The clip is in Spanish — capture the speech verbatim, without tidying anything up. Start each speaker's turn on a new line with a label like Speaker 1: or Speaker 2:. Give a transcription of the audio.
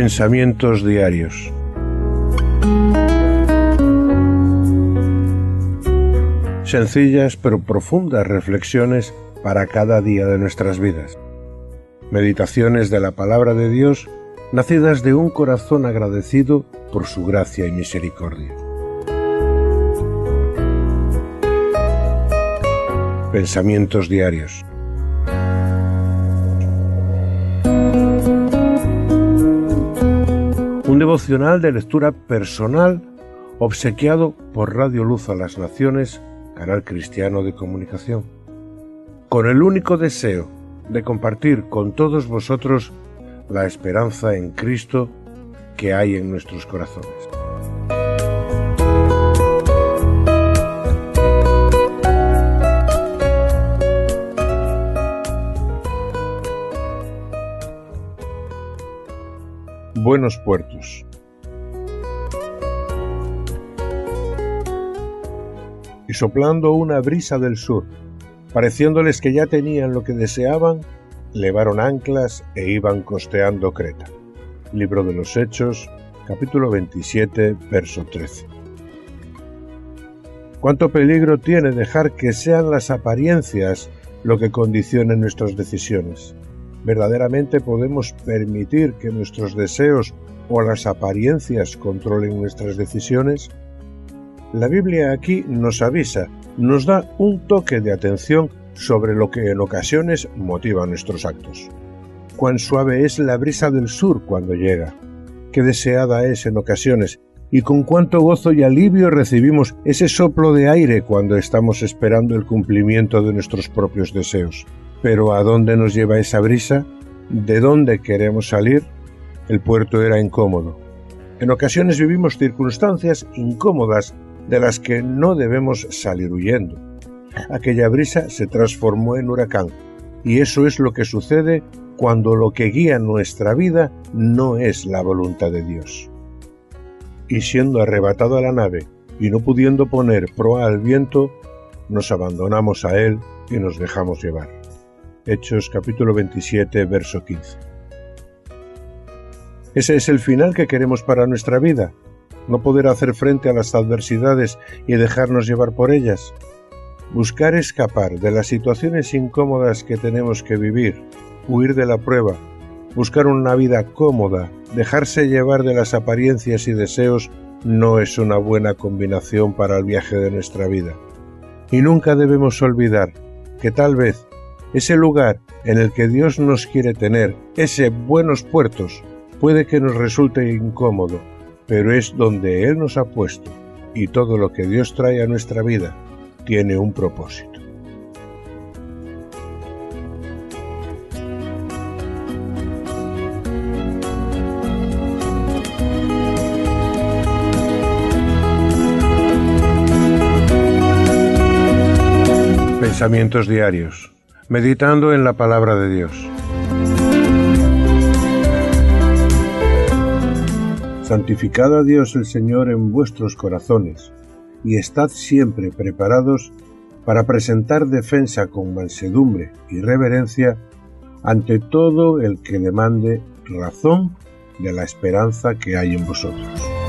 Speaker 1: Pensamientos diarios. Sencillas pero profundas reflexiones para cada día de nuestras vidas. Meditaciones de la palabra de Dios, nacidas de un corazón agradecido por su gracia y misericordia. Pensamientos diarios. Un devocional de lectura personal obsequiado por Radio Luz a las Naciones, canal cristiano de comunicación, con el único deseo de compartir con todos vosotros la esperanza en Cristo que hay en nuestros corazones. Buenos puertos. Y soplando una brisa del sur, pareciéndoles que ya tenían lo que deseaban, levaron anclas e iban costeando Creta. Libro de los Hechos, capítulo veintisiete, verso trece. ¿Cuánto peligro tiene dejar que sean las apariencias lo que condicione nuestras decisiones? ¿Verdaderamente podemos permitir que nuestros deseos o las apariencias controlen nuestras decisiones? La Biblia aquí nos avisa, nos da un toque de atención sobre lo que en ocasiones motiva nuestros actos. Cuán suave es la brisa del sur cuando llega, qué deseada es en ocasiones, y con cuánto gozo y alivio recibimos ese soplo de aire cuando estamos esperando el cumplimiento de nuestros propios deseos. Pero ¿a dónde nos lleva esa brisa? ¿De dónde queremos salir? El puerto era incómodo. En ocasiones vivimos circunstancias incómodas de las que no debemos salir huyendo. Aquella brisa se transformó en huracán, y eso es lo que sucede cuando lo que guía nuestra vida no es la voluntad de Dios. Y siendo arrebatado a la nave y no pudiendo poner proa al viento, nos abandonamos a él y nos dejamos llevar. Hechos capítulo veintisiete, verso quince. Ese es el final que queremos para nuestra vida, no poder hacer frente a las adversidades y dejarnos llevar por ellas. Buscar escapar de las situaciones incómodas que tenemos que vivir, huir de la prueba, buscar una vida cómoda, dejarse llevar de las apariencias y deseos no es una buena combinación para el viaje de nuestra vida. Y nunca debemos olvidar que tal vez ese lugar en el que Dios nos quiere tener, ese buenos puertos, puede que nos resulte incómodo, pero es donde Él nos ha puesto, y todo lo que Dios trae a nuestra vida tiene un propósito. Pensamientos diarios. Meditando en la palabra de Dios. Santificad a Dios el Señor en vuestros corazones, y estad siempre preparados para presentar defensa con mansedumbre y reverencia ante todo el que demande razón de la esperanza que hay en vosotros.